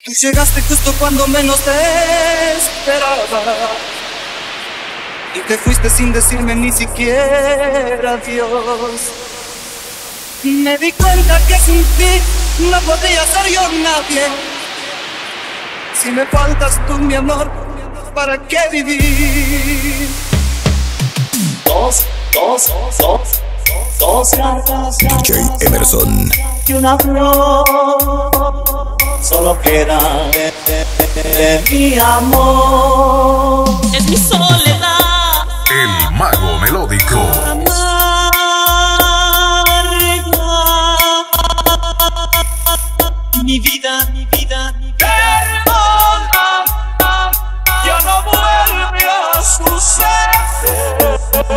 Tú llegaste justo cuando menos te esperaba y te fuiste sin decirme ni siquiera adiós. Me di cuenta que sin ti no podría ser yo nadie. Si me faltas tú, mi amor, ¿para qué vivir? Dos cartas DJ Emerson y una flor, solo queda de mi amor. Es mi soledad, El Mago Melódico. mi vida, mi vida, mi vida. Perdona, ya no vuelve a suceder.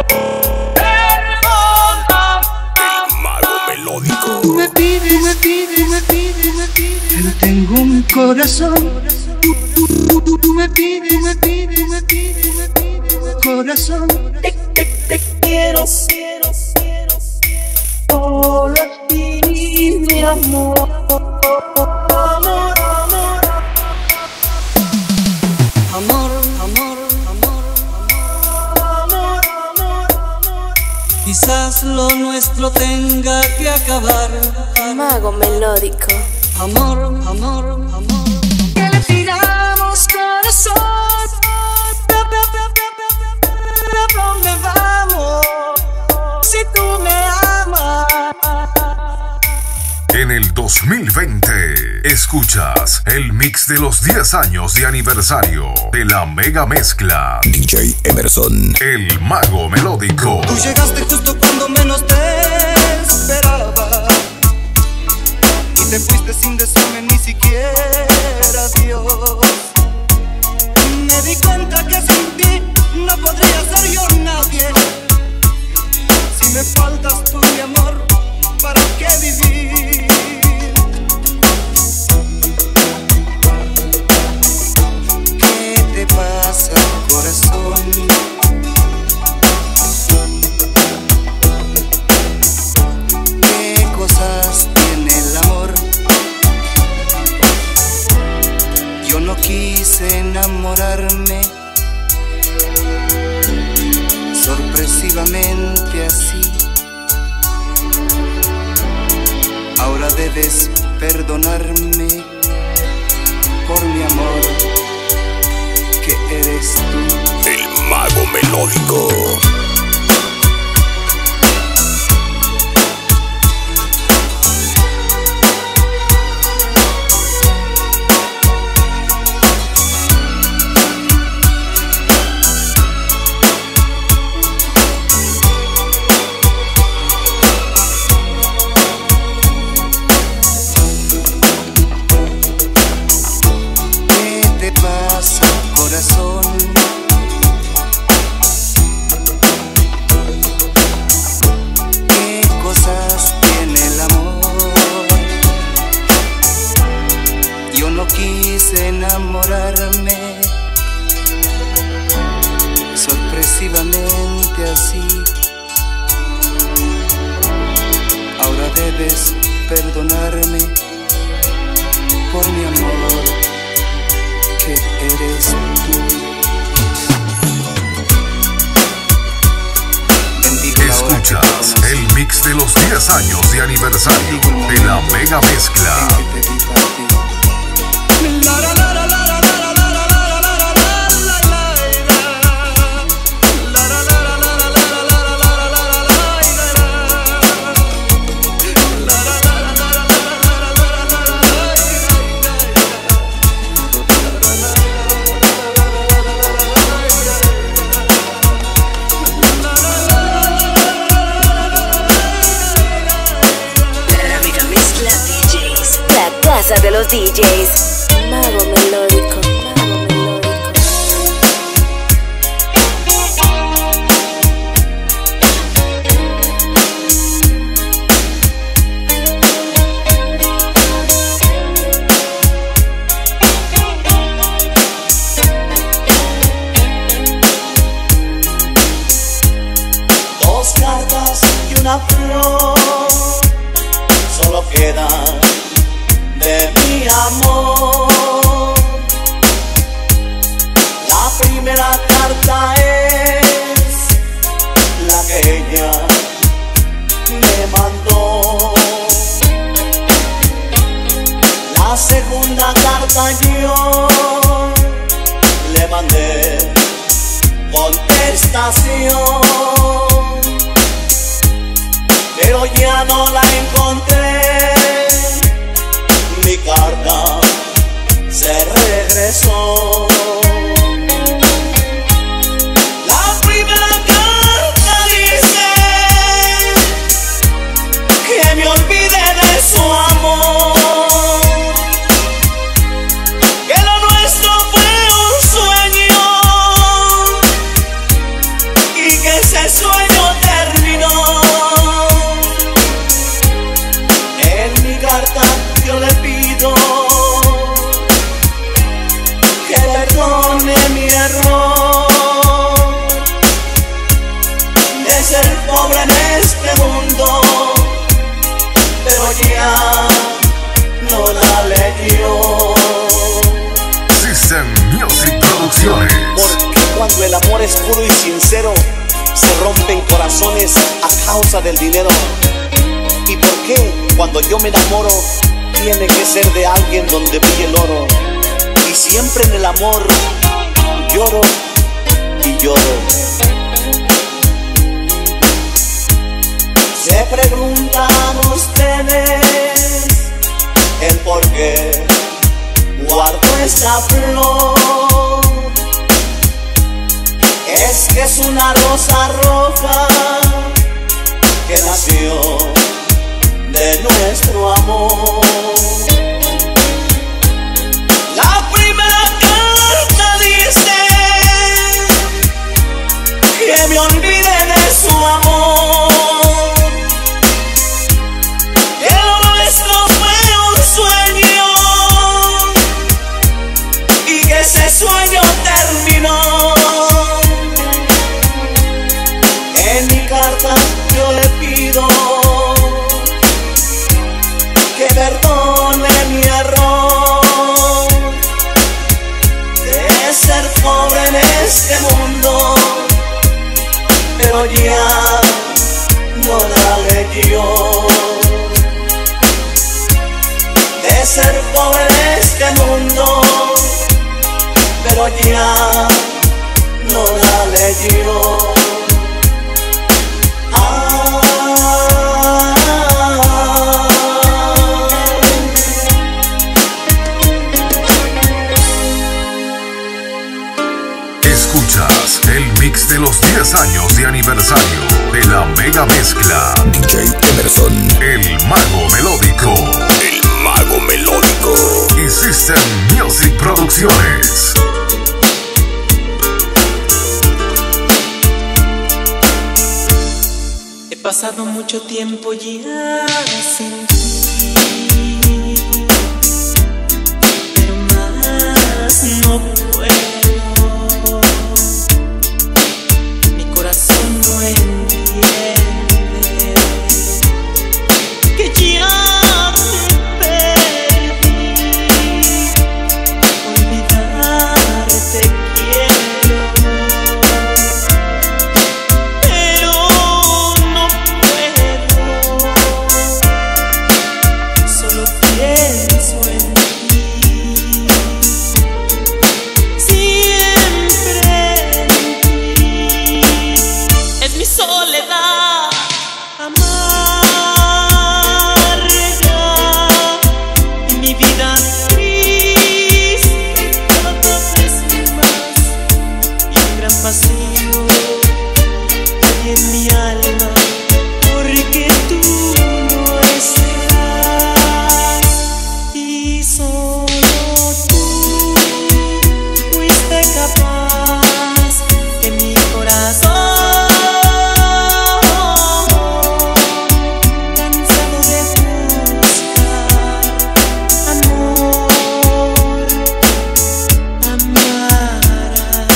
Perdona. El Mago Melódico. Tú me pides, pero tengo un corazón. Tú me pides, corazón. Te quiero, solo a ti, mi amor. Quizás lo nuestro tenga que acabar. Mago Melódico. Amor. Que le tiramos corazón. ¿A dónde vamos? Si tú me amas. En el 2020, escuchas el mix de los 10 años de aniversario de la mega mezcla. DJ Emerson, El Mago Melódico. Tú llegaste justo cuando menos te esperaba y te fuiste sin decirme ni siquiera adiós. Me di cuenta que sin ti no podría ser yo nadie. Si me faltas tú, mi amor, ¿para qué vivir? ¿Qué te pasa, corazón? ¿Qué cosas tiene el amor? Yo no quise enamorarme sorpresivamente así. Ahora debes perdonarme por mi amor, que eres tú. El Mago Melódico. Enamorarme sorpresivamente así. Ahora debes perdonarme por mi amor, que eres tú. Escuchas el mix de los 10 años de aniversario de la mega mezcla. Casa de los DJs. Mago Melódico. Dos cartas y una flor, solo quedan de mi amor. La segunda carta yo le mandé contestación, pero ya no la encontré. Mi carta se regresó. La primera carta dice que me olvide de su amor, que lo nuestro fue un sueño y que ese sueño terminó. En mi carta yo le pido que perdone mi error de ser pobre en este mundo, pero ya no la leyó. System Music Producciones. Porque cuando el amor es puro y sincero, se rompen corazones a causa del dinero. ¿Y por qué cuando yo me enamoro tiene que ser de alguien donde brille el oro? Y siempre en el amor lloro y lloro. Se preguntan ustedes el por qué guardo esta flor. Es que es una rosa roja que nació de nuestro amor. La primera carta dice que me olvide de su amor, que lo nuestro fue un sueño y que ese sueño terminó. En mi carta yo le pido que perdone mi error de ser pobre en este mundo, pero ya no la leyó. De ser pobre en este mundo, pero ya no la leyó. Escuchas el mix de los 10 años de aniversario de la mega mezcla. DJ Emerson, el mago melódico. El mago melódico. Y System Music Producciones. He pasado mucho tiempo ya sin ti, pero más no puedo. Mi corazón no entiende que ya te perdí. Olvidarte quiero, pero no puedo. Solo pienso en ti, siempre en ti. Es mi soledad amarga y mi vida triste. Cada vez más y un gran vacío hay en mi alma, porque tú no estás y solo tú fuiste capaz que mi corazón, cansado de buscar amor, amara.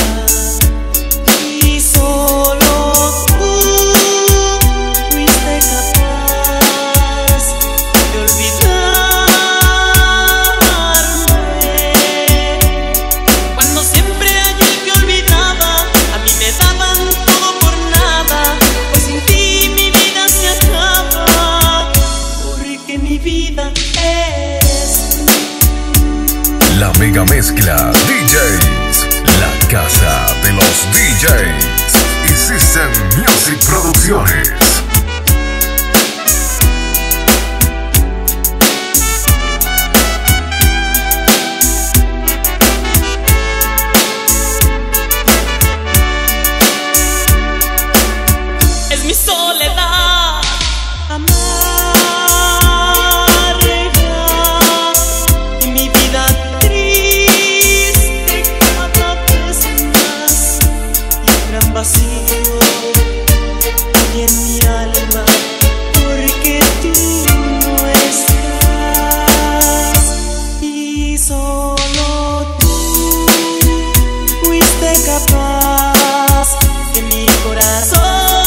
Y solo tú fuiste capaz de olvidarme. Cuando siempre ayer que olvidaba, a mí me daban todo por nada, pues sin ti mi vida se acaba, porque mi vida eres tú. La mega mezcla DJs, la casa de los DJs y System Music Producciones. Es mi soledad amarga y mi vida triste cada vez más, y un gran vacío hay en mi alma porque tú no estás, y solo tú fuiste capaz de mi corazón.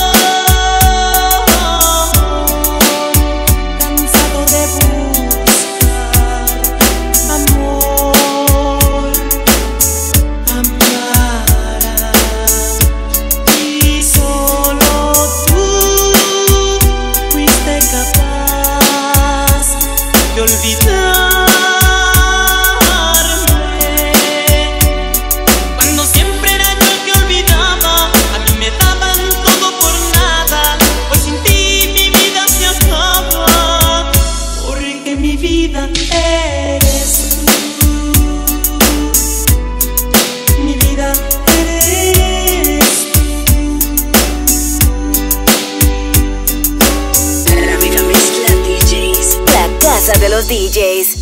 Cuando siempre era yo el que olvidaba, a mí me daban todo por nada. Hoy sin ti mi vida se acaba, porque mi vida eres tú. Mi vida eres tú. La mega mezcla DJs, la casa de los DJs.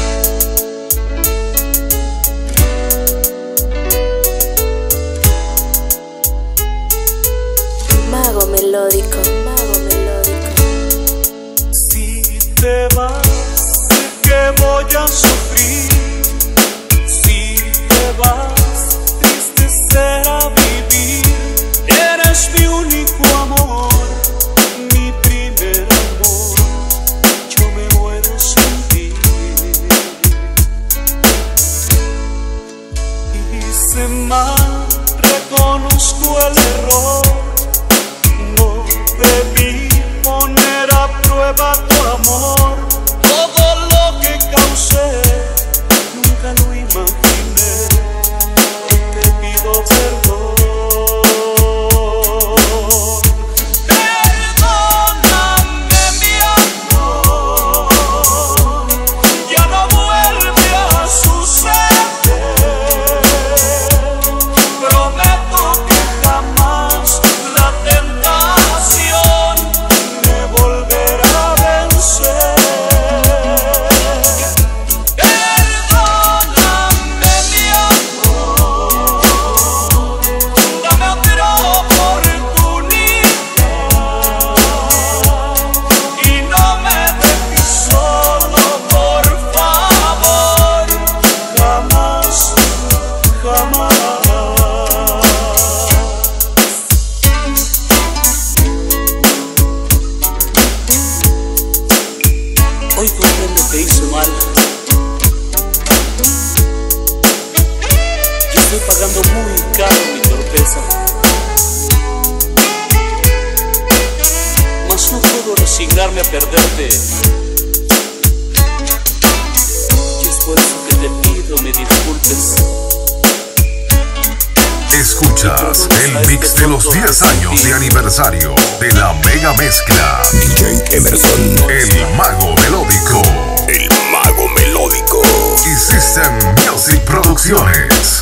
Mago melódico, mago melódico. Si te vas, sé que voy a sufrir. Si te vas, triste será vivir. Eres mi único amor, mi primer amor. Yo me muero sin ti. Hice mal, reconozco el error. No debí poner a prueba tu amor. Todo lo que causé, nunca lo imaginé. Hoy te pido perdón. Perdóname, mi amor. Ya no vuelve a suceder. Prometo que jamás la tentación me volverá a vencer. Perdóname, mi amor. Dame otra oportunidad y no me dejes solo, por favor. Jamás, jamás. Hoy comprendo que hice mal. Y estoy pagando muy caro mi torpeza. Mas no puedo resignarme a perderte. Y es por eso que te pido me disculpes. Escuchas el mix de los 10 años de aniversario de la mega mezcla. DJ Emerson, el mago melódico. El mago melódico. Y System Music Producciones.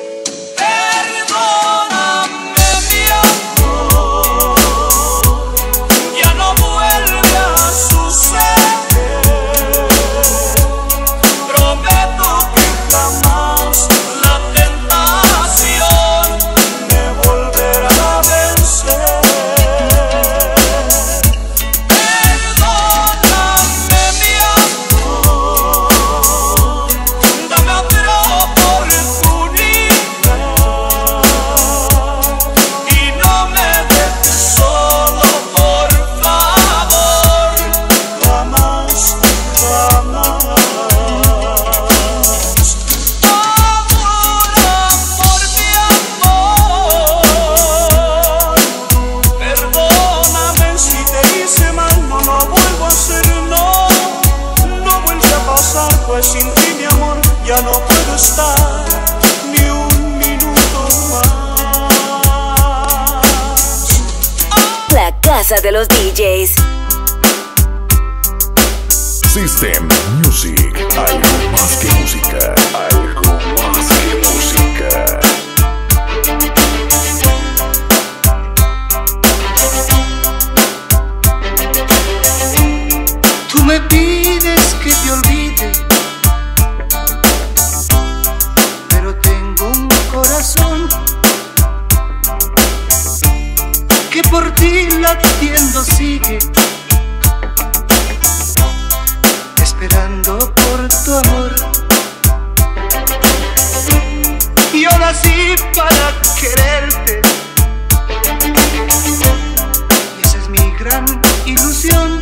Perdóname, mi amor. Ya no vuelve a suceder. Prometo que jamás la tentación me volverá a vencer. Perdóname, mi amor. Dame otra oportunidad y no me dejes solo, por favor. Jamás, jamás. Ahora por mi amor. Perdóname si te hice mal, no lo vuelvo a hacer, no. No vuelve a pasar, pues sin ti mi amor ya no puedo estar ni un minuto más. La casa de los DJs. System Music, algo más que música, algo más que música. Tú me pides que te olvide, pero tengo un corazón que por ti latiendo sigue, esperando por tu amor. Yo nací para quererte y esa es mi gran ilusión.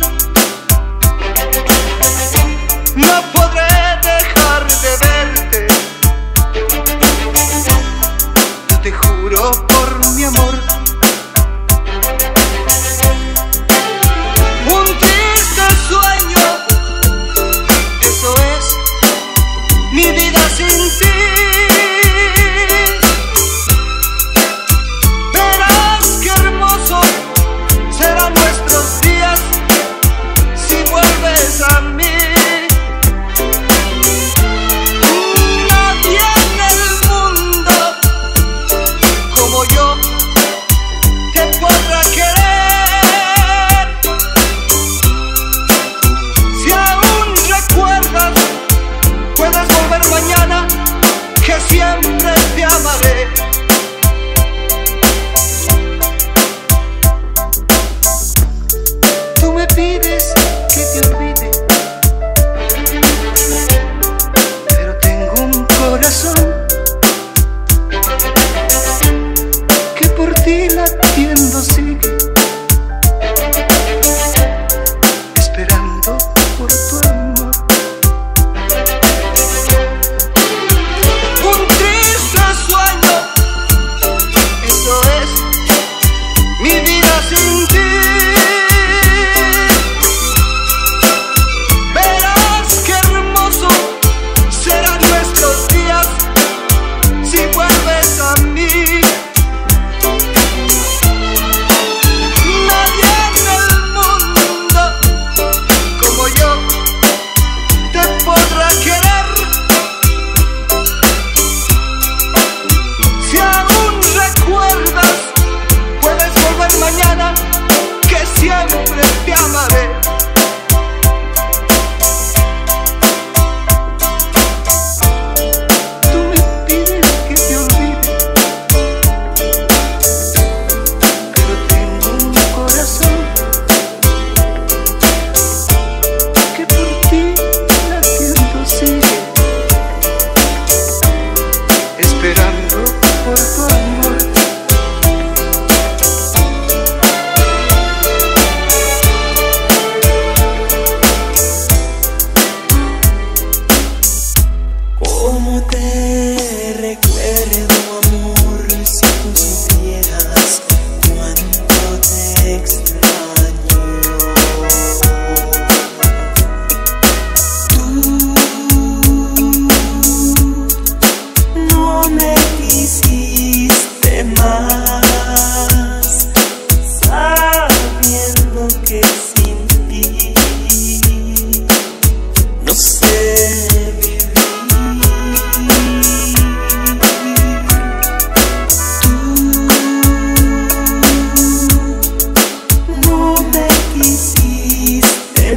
No podré dejar de verte, yo te juro por mi amor. Un triste sueño, eso es mi vida sin ti. Verás qué hermoso serán nuestros días si vuelves a mí. Nadie en el mundo como yo te podrá querer. Si aún recuerdas, puedes volver mañana, que siempre te amaré. Tú me pides que te olvide, pero tengo un corazón que por ti latiendo sigue, esperando por tu amor. Un triste sueño, eso es mi vida sin ti. Verás qué hermoso serán nuestros días si vuelves a mí. Nadie en el mundo como yo te podrá querer. Si aún recuerdas, puedes volver mañana, que siempre te amaré. Tú me pides que te olvide, pero tengo un corazón que por ti latiendo sigue, esperando por tu amor. ¿Cómo te recuerdo, amor? Si tú supieras cuánto te extraño. Tú no me quisiste más, sabiendo que sin ti no sé vivir. No me quisiste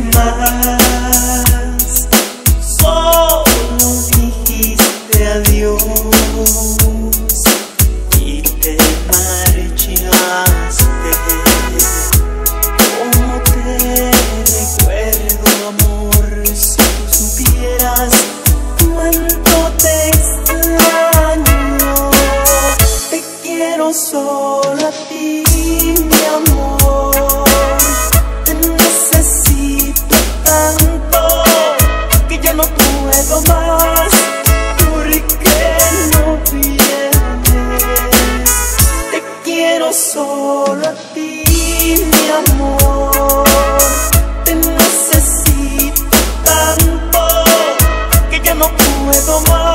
más, solo dijiste adiós y te marchaste. ¿Cómo te recuerdo, amor? Si tú supieras cuánto te extraño. Te quiero solo a ti, mi amor. Te necesito tanto que ya no puedo más. ¿Por qué no vienes? Te quiero solo a ti, mi amor. Te necesito tanto que ya no puedo más.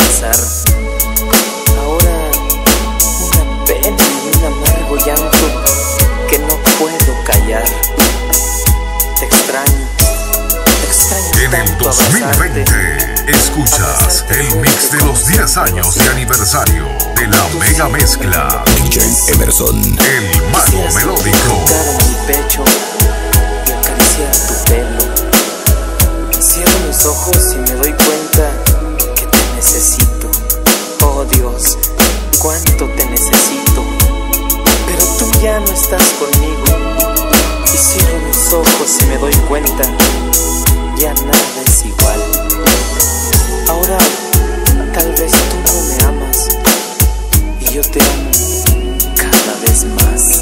pasar. Ahora una pena y un amargo llanto que no puedo callar. Te extraño en el 2020 escuchas el mix de los 10 años de aniversario de la mega mezcla. DJ Emerson, el mago melódico. En mi pecho y acariciar tu pelo. Cierro mis ojos y me doy cuenta que te necesito. Oh Dios, cuánto te necesito. Pero tú ya no estás conmigo. Y cierro mis ojos y me doy cuenta, ya nada es igual. Ahora tal vez tú no me amas y yo te amo cada vez más.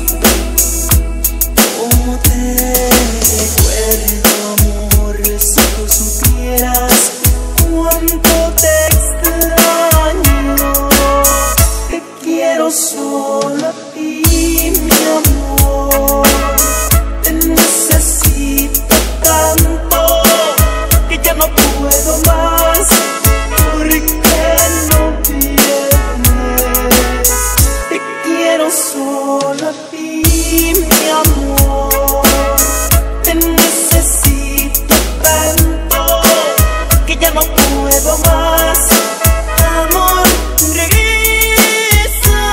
¿Cómo te recuerdo, amor? Si tú supieras cuánto te extraño. Te quiero solo a ti, mi amor. Te necesito tanto que ya no puedo más, porque no vienes. Te quiero solo a ti, mi amor. Te necesito tanto que ya no puedo más. Amor, regresa.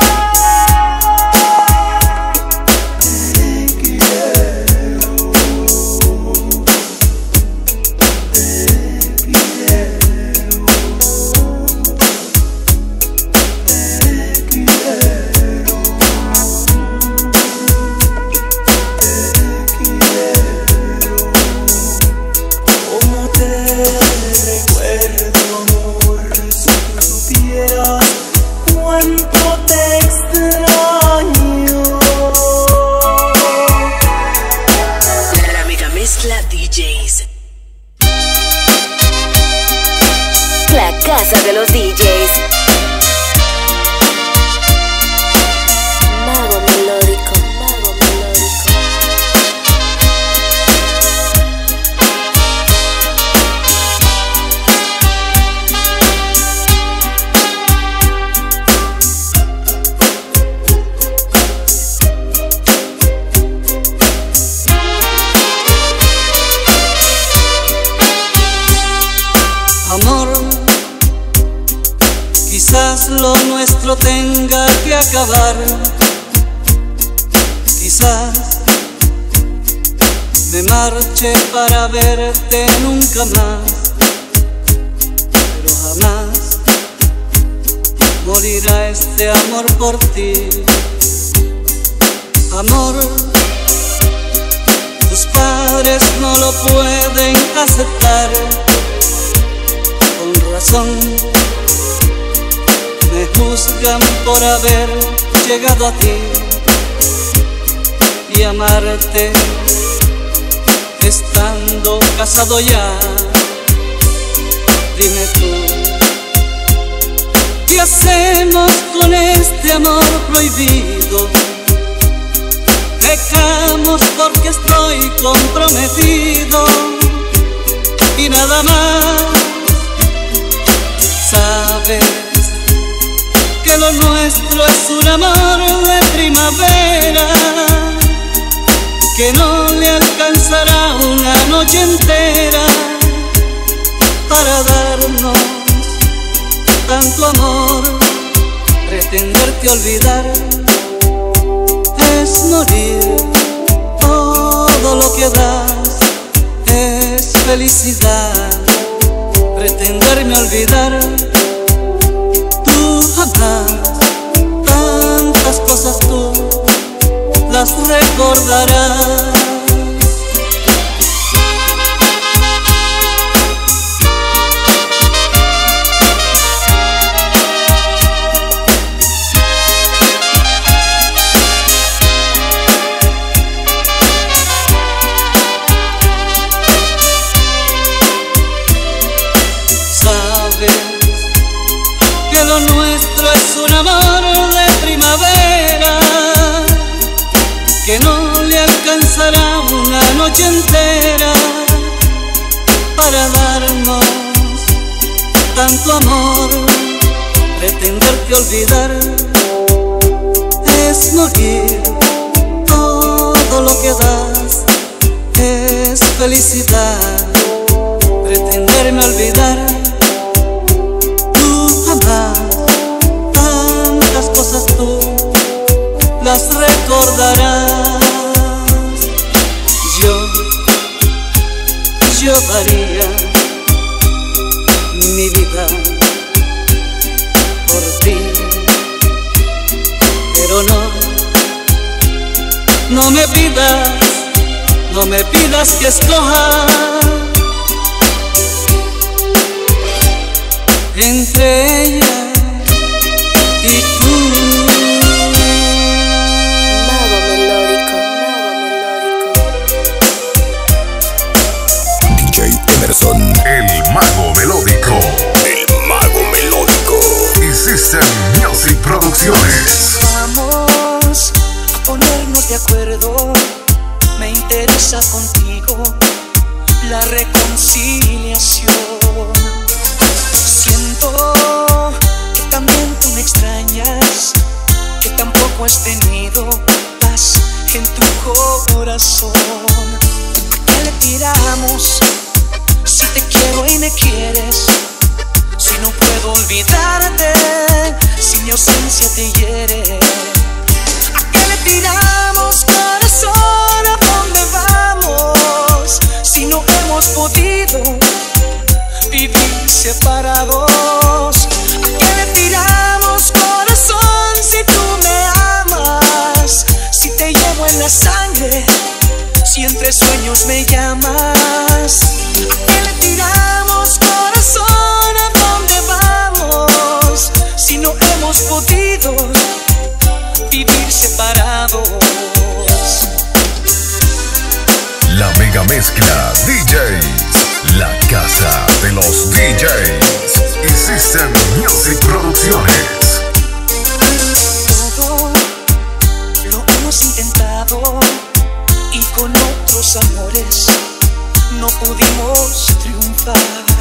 Te quiero. ¿Cómo te recuerdo, amor? Si tú supieras cuánto te extraño. La mega mezcla DJs. La casa de los DJs. Mago melódico, mago melódico. Amor, quizás lo nuestro tenga que acabar. Quizás me marche para verte nunca más, pero jamás morirá este amor por ti. Amor, tus padres no lo pueden aceptar. Con razón me juzgan por haber llegado a ti y amarte estando casado ya. Dime tú, ¿qué hacemos con este amor prohibido? Pecamos porque estoy comprometido y nada más. Sabes que lo nuestro es un amor de primavera, que no le alcanzará una noche entera para darnos tanto amor. Pretenderte olvidar es morir. Todo lo que das es felicidad. Pretenderme olvidar, tú jamás. Tantas cosas tú las recordarás. Lo nuestro es un amor de primavera, que no le alcanzará una noche entera para darnos tanto amor, pretenderte olvidar es morir. Todo lo que das es felicidad. Pretenderme olvidar, tú jamás. Tantas cosas tú las recordarás. Yo daría mi vida por ti, pero no me pidas que escoja entre ella y tú. Mago melódico, DJ Emerson, el mago melódico. El mago melódico. Y System Music Producciones. Vamos a ponernos de acuerdo. Me interesa contigo la reconciliación. Siento que también tú me extrañas, que tampoco has tenido paz en tu corazón. ¿A qué le tiramos si te quiero y me quieres? Si no puedo olvidarte, si mi ausencia te hiere. ¿A qué le tiramos, corazón? ¿A dónde vamos? Si no hemos podido vivir separados. ¿A qué le tiramos, corazón? Si tú me amas, si te llevo en la sangre, si entre sueños me llamas. ¿A qué le tiramos, corazón? ¿A dónde vamos? Si no hemos podido vivir separados. La mega mezcla DJs, la casa de los DJs y System Music Producciones. Todo lo hemos intentado y con otros amores no pudimos triunfar.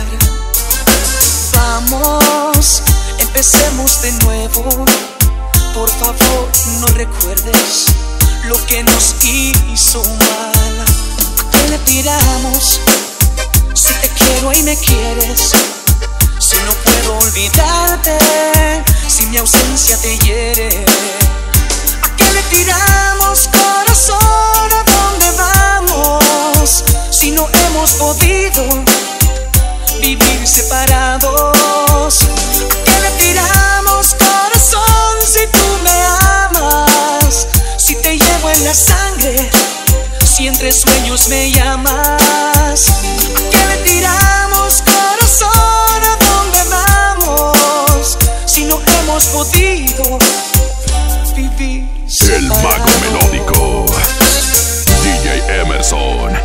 Vamos, empecemos de nuevo. Por favor, no recuerdes lo que nos hizo mal. ¿A qué le tiramos si te quiero y me quieres? Si no puedo olvidarte, si mi ausencia te hiere. ¿A qué le tiramos, corazón? ¿A dónde vamos? Si no hemos podido vivir separados. ¿A qué le tiramos, corazón? Si tú me amas, si te llevo en la sangre, si entre sueños me llamas. ¿A qué le tiramos, corazón? ¿A dónde vamos? Si no hemos podido vivir separados. El mago melódico DJ Emerson.